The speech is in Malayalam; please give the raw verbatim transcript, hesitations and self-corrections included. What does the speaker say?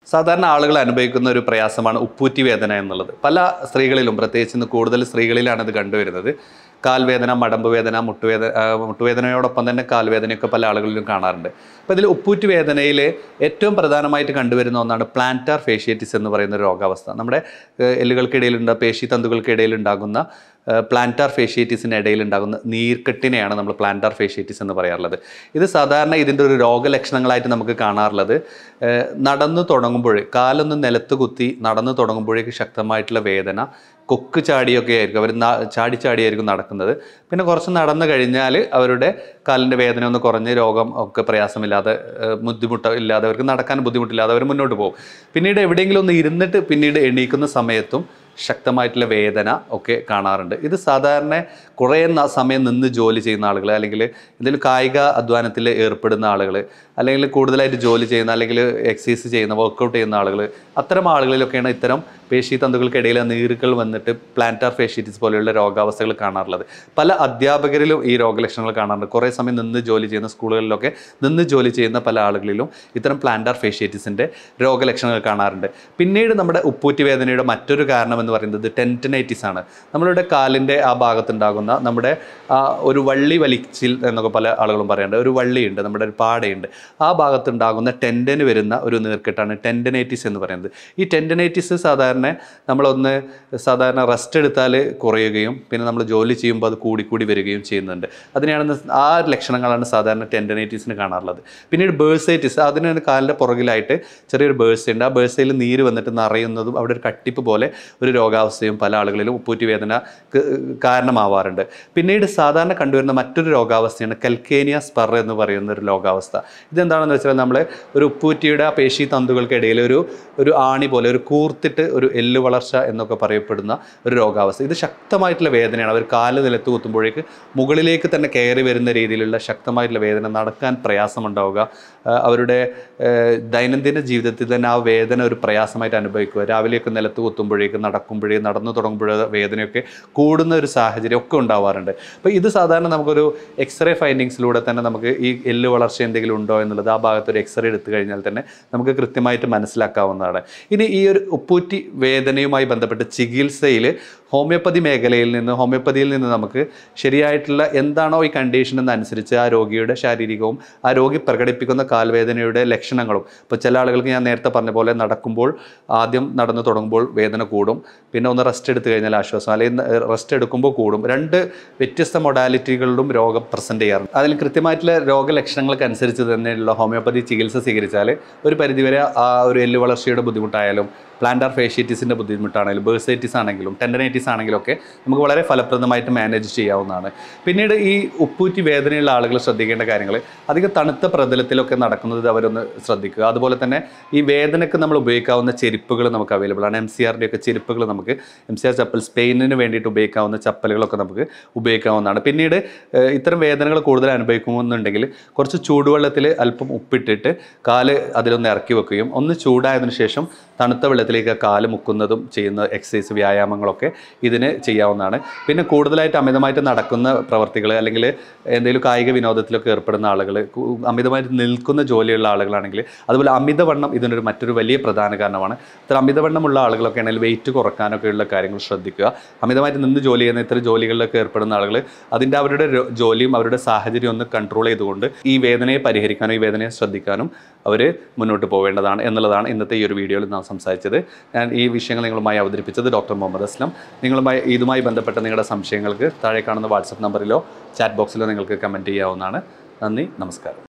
സാധാരണ ആളുകൾ അനുഭവിക്കുന്ന ഒരു പ്രയാസമാണ് ഉപ്പൂറ്റി വേദന എന്നുള്ളത്. പല സ്ത്രീകളിലും, പ്രത്യേകിച്ച് ഇന്ന് കൂടുതൽ സ്ത്രീകളിലാണ് ഇത് കണ്ടുവരുന്നത്. കാൽവേദന, മടമ്പ് വേദന, മുട്ടുവേദന മുട്ടുവേദനയോടൊപ്പം തന്നെ കാൽവേദനയൊക്കെ പല ആളുകളിലും കാണാറുണ്ട്. അപ്പോൾ ഇതിൽ ഉപ്പൂറ്റി വേദനയിൽ ഏറ്റവും പ്രധാനമായിട്ട് കണ്ടുവരുന്ന ഒന്നാണ് പ്ലാന്റാർ ഫേഷ്യേറ്റിസ് എന്ന് പറയുന്ന ഒരു രോഗാവസ്ഥ. നമ്മുടെ എല്ലുകൾക്കിടയിലുണ്ട പേശി തന്തുകൾക്കിടയിൽ ഉണ്ടാകുന്ന പ്ലാന്റാർ ഫേഷ്യേറ്റിസിന് ഇടയിൽ ഉണ്ടാകുന്ന നീർക്കെട്ടിനെയാണ് നമ്മൾ പ്ലാന്റാർ ഫേഷ്യേറ്റിസ് എന്ന് പറയാറുള്ളത്. ഇത് സാധാരണ ഇതിൻ്റെ ഒരു രോഗലക്ഷണങ്ങളായിട്ട് നമുക്ക് കാണാറുള്ളത് നടന്നു തുടങ്ങുമ്പോൾ, കാലൊന്ന് നിലത്ത് കുത്തി നടന്നു തുടങ്ങുമ്പോഴേക്ക് ശക്തമായിട്ടുള്ള വേദന, കൊക്ക് ചാടിയൊക്കെ ആയിരിക്കും, അവർ ചാടി ചാടിയായിരിക്കും നടക്കുന്നത്. പിന്നെ കുറച്ച് നടന്നു കഴിഞ്ഞാൽ അവരുടെ കാലിൻ്റെ വേദന ഒന്ന് കുറഞ്ഞ് രോഗം ഒക്കെ പ്രയാസമില്ലാതെ, ബുദ്ധിമുട്ട് ഇല്ലാതെ, അവർക്ക് നടക്കാൻ ബുദ്ധിമുട്ടില്ലാതെ അവർ മുന്നോട്ട് പോകും. പിന്നീട് എവിടെയെങ്കിലും ഒന്ന് ഇരുന്നിട്ട് പിന്നീട് എണീക്കുന്ന സമയത്തും ശക്തമായിട്ടുള്ള വേദന ഒക്കെ കാണാറുണ്ട്. ഇത് സാധാരണ കുറേ സമയം നിന്ന് ജോലി ചെയ്യുന്ന ആളുകൾ, അല്ലെങ്കിൽ എന്തെങ്കിലും കായിക അധ്വാനത്തിൽ ഏർപ്പെടുന്ന ആളുകൾ, അല്ലെങ്കിൽ കൂടുതലായിട്ട് ജോലി ചെയ്യുന്ന, അല്ലെങ്കിൽ എക്സസൈസ് ചെയ്യുന്ന, വർക്കൗട്ട് ചെയ്യുന്ന ആളുകൾ, അത്തരം ആളുകളിലൊക്കെയാണ് ഇത്തരം പേശി തന്തുകൾക്കിടയിൽ നീരുകൾ വന്നിട്ട് പ്ലാന്റാർ ഫേഷ്യേറ്റിസ് പോലെയുള്ള രോഗാവസ്ഥകൾ കാണാറുള്ളത്. പല അധ്യാപകരിലും ഈ രോഗലക്ഷണങ്ങൾ കാണാറുണ്ട്. കുറേ സമയം നിന്ന് ജോലി ചെയ്യുന്ന, സ്കൂളുകളിലൊക്കെ നിന്ന് ജോലി ചെയ്യുന്ന പല ആളുകളിലും ഇത്തരം പ്ലാന്റാർ ഫേഷ്യേറ്റിസിൻ്റെ രോഗലക്ഷണങ്ങൾ കാണാറുണ്ട്. പിന്നീട് നമ്മുടെ ഉപ്പൂറ്റി വേദനയുടെ മറ്റൊരു കാരണം എന്ന് പറയുന്നത് ടെൻഡനൈറ്റിസ് ആണ്. നമ്മളുടെ കാലിൻ്റെ ആ ഭാഗത്തുണ്ടാകുന്ന നമ്മുടെ ഒരു വള്ളി വലിച്ചിൽ എന്നൊക്കെ പല ആളുകളും പറയാറുണ്ട്. ഒരു വള്ളിയുണ്ട്, നമ്മുടെ ഒരു പാടയുണ്ട്, ആ ഭാഗത്തുണ്ടാകുന്ന ടെൻഡന് വരുന്ന ഒരു നീർക്കെട്ടാണ് ടെൻഡനൈറ്റിസ് എന്ന് പറയുന്നത്. ഈ ടെൻഡനൈറ്റിസ് സാധാരണ നമ്മളൊന്ന് സാധാരണ റെസ്റ്റ് എടുത്താൽ കുറയുകയും പിന്നെ നമ്മൾ ജോലി ചെയ്യുമ്പോൾ അത് കൂടിക്കൂടി വരികയും ചെയ്യുന്നുണ്ട്. അതിനെയാണ് ആ ലക്ഷണങ്ങളാണ് സാധാരണ ടെൻഡനൈറ്റിസിന് കാണാറുള്ളത്. പിന്നീട് ബേഴ്സൈറ്റിസ്, അതിന് കാലിൻ്റെ പുറകിലായിട്ട് ചെറിയൊരു ബേഴ്സ ഉണ്ട്. ആ ബേഴ്സയിൽ നീര് വന്നിട്ട് നിറയുന്നതും അവിടെ ഒരു കട്ടിപ്പ് പോലെ ഒരു രോഗാവസ്ഥയും പല ആളുകളിലും ഉപ്പൂറ്റി വേദന കാരണമാവാറുണ്ട്. പിന്നീട് സാധാരണ കണ്ടുവരുന്ന മറ്റൊരു രോഗാവസ്ഥയാണ് കൽക്കേനിയ സ്പർ എന്ന് പറയുന്ന ഒരു രോഗാവസ്ഥ. ഇതെന്താണെന്ന് വെച്ചാൽ നമ്മൾ ഒരു ഉപ്പൂറ്റിയുടെ ആ പേശി തന്തുകൾക്കിടയിൽ ഒരു ഒരു ആണി പോലെ ഒരു കൂർത്തിട്ട് ഒരു എല്ല് വളർച്ച എന്നൊക്കെ പറയപ്പെടുന്ന ഒരു രോഗാവസ്ഥ. ഇത് ശക്തമായിട്ടുള്ള വേദനയാണ്. അവർ കാല് നിലത്ത് കുത്തുമ്പോഴേക്ക് മുകളിലേക്ക് തന്നെ കയറി വരുന്ന രീതിയിലുള്ള ശക്തമായിട്ടുള്ള വേദന, നടക്കാൻ പ്രയാസമുണ്ടാവുക, അവരുടെ ദൈനംദിന ജീവിതത്തിൽ തന്നെ ആ വേദന ഒരു പ്രയാസമായിട്ട് അനുഭവിക്കുക. രാവിലെയൊക്കെ നിലത്ത് കുത്തുമ്പോഴേക്ക്, നടക്കുമ്പോഴേ, നടന്നു തുടങ്ങുമ്പോഴേ വേദനയൊക്കെ കൂടുന്ന ഒരു സാഹചര്യം ഒക്കെ ഉണ്ടാവാറുണ്ട്. അപ്പോൾ ഇത് സാധാരണ നമുക്കൊരു എക്സ്റേ ഫൈൻഡിങ്സിലൂടെ തന്നെ നമുക്ക് ഈ എല്ല് വളർച്ച എന്തെങ്കിലും ഉണ്ടോ എന്നുള്ളത് ആ ഭാഗത്തൊരു എക്സ്റേ എടുത്തു കഴിഞ്ഞാൽ തന്നെ നമുക്ക് കൃത്യമായിട്ട് മനസ്സിലാക്കാവുന്നതാണ്. ഇനി ഈ ഒരു ഉപ്പൂറ്റി വേദനയുമായി ബന്ധപ്പെട്ട് ചികിത്സയിൽ ഹോമിയോപ്പതി മേഖലയിൽ നിന്ന്, ഹോമിയോപ്പതിയിൽ നിന്ന് നമുക്ക് ശരിയായിട്ടുള്ള എന്താണോ ഈ കണ്ടീഷൻ എന്നനുസരിച്ച് ആ രോഗിയുടെ ശാരീരികവും ആ രോഗി പ്രകടിപ്പിക്കുന്ന കാൽവേദനയുടെ ലക്ഷണങ്ങളും, ഇപ്പോൾ ചില ആളുകൾക്ക് ഞാൻ നേരത്തെ പറഞ്ഞ പോലെ നടക്കുമ്പോൾ ആദ്യം നടന്നു തുടങ്ങുമ്പോൾ വേദന കൂടും, പിന്നെ ഒന്ന് റെസ്റ്റ് എടുത്തു കഴിഞ്ഞാൽ ആശ്വാസം, അല്ലെങ്കിൽ റെസ്റ്റ് എടുക്കുമ്പോൾ കൂടും. രണ്ട് വ്യത്യസ്ത മൊഡാലിറ്റികളിലും രോഗം പ്രസൻറ്റ് ചെയ്യാറുണ്ട്. അതിൽ കൃത്യമായിട്ടുള്ള രോഗലക്ഷണങ്ങൾക്ക് അനുസരിച്ച് തന്നെയുള്ള ഹോമിയോപ്പതി ചികിത്സ സ്വീകരിച്ചാൽ ഒരു പരിധിവരെ ആ ഒരു എല്ല് വളർച്ചയുടെ ബുദ്ധിമുട്ടായാലും, പ്ലാന്റാർ ഫേഷ്യേറ്റിസിൻ്റെ ബുദ്ധിമുട്ടാണെങ്കിലും, ബേഴ്സൈറ്റിസ് ആണെങ്കിലും, ടെൻഡനൈറ്റിസ് ആണെങ്കിലും ഒക്കെ നമുക്ക് വളരെ ഫലപ്രദമായിട്ട് മാനേജ് ചെയ്യാവുന്നതാണ്. പിന്നീട് ഈ ഉപ്പൂറ്റി വേദനയുള്ള ആളുകൾ ശ്രദ്ധിക്കേണ്ട കാര്യങ്ങൾ, അധികം തണുത്ത പ്രതലത്തിലൊക്കെ നടക്കുന്നത് അവരൊന്ന് ശ്രദ്ധിക്കുക. അതുപോലെ തന്നെ ഈ വേദനയ്ക്ക് നമ്മൾ ഉപയോഗിക്കാവുന്ന ചെരുപ്പുകൾ നമുക്ക് അവൈലബിൾ ആണ്. എം സി ആറിൻ്റെ ഒക്കെ ചെരുപ്പുകൾ നമുക്ക്, എം സി ആർ ചപ്പൽ, സ്പെയിനിന് വേണ്ടിയിട്ട് ഉപയോഗിക്കാവുന്ന ചപ്പലുകളൊക്കെ നമുക്ക് ഉപയോഗിക്കാവുന്നതാണ്. പിന്നീട് ഇത്തരം വേദനകൾ കൂടുതൽ അനുഭവിക്കുമെന്നുണ്ടെങ്കിൽ കുറച്ച് ചൂടുവെള്ളത്തിൽ അല്പം ഉപ്പിട്ടിട്ട് കാല് അതിലൊന്ന് ഇറക്കി വെക്കുകയും ഒന്ന് ചൂടായതിനു ശേഷം തണുത്ത വെള്ളത്തിലേക്ക് കാല് മുക്കുന്നതും ചെയ്യുന്ന എക്സസൈസ്, വ്യായാമങ്ങളൊക്കെ ഇതിന് ചെയ്യാവുന്നതാണ്. പിന്നെ കൂടുതലായിട്ട് അമിതമായിട്ട് നടക്കുന്ന പ്രവർത്തികൾ, അല്ലെങ്കിൽ എന്തെങ്കിലും കായിക വിനോദത്തിലൊക്കെ ഏർപ്പെടുന്ന ആളുകൾ, അമിതമായിട്ട് നിൽക്കുന്ന ജോലിയുള്ള ആളുകളാണെങ്കിൽ, അതുപോലെ അമിതവണ്ണം ഇതിനൊരു മറ്റൊരു വലിയ പ്രധാന കാരണമാണ്. ഇത്ര അമിതവണ്ണമുള്ള ആളുകളൊക്കെ ആണെങ്കിൽ വെയിറ്റ് കുറക്കാനൊക്കെയുള്ള കാര്യങ്ങൾ ശ്രദ്ധിക്കുക. അമിതമായിട്ട് നിന്ന് ജോലി ചെയ്യുന്ന ഇത്തരം ജോലികളിലൊക്കെ ഏർപ്പെടുന്ന ആളുകൾ അതിൻ്റെ അവരുടെ ജോലിയും അവരുടെ സാഹചര്യം ഒന്ന് കൺട്രോൾ ചെയ്തുകൊണ്ട് ഈ വേദനയെ പരിഹരിക്കാനും ഈ വേദനയെ ശ്രദ്ധിക്കാനും അവർ മുന്നോട്ട് പോവേണ്ടതാണ് എന്നുള്ളതാണ് ഇന്നത്തെ ഈ ഒരു വീഡിയോയിൽ നാം സംസാരിച്ചത്. ഞാൻ ഈ വിഷയങ്ങൾ നിങ്ങളുമായി അവതരിപ്പിച്ചത് ഡോക്ടർ മുഹമ്മദ് അസ്ലം. നിങ്ങളുമായി ഇതുമായി ബന്ധപ്പെട്ട നിങ്ങളുടെ സംശയങ്ങൾക്ക് താഴെ കാണുന്ന വാട്സപ്പ് നമ്പറിലോ ചാറ്റ് ബോക്സിലോ നിങ്ങൾക്ക് കമൻറ്റ് ചെയ്യാവുന്നതാണ്. നന്ദി, നമസ്കാരം.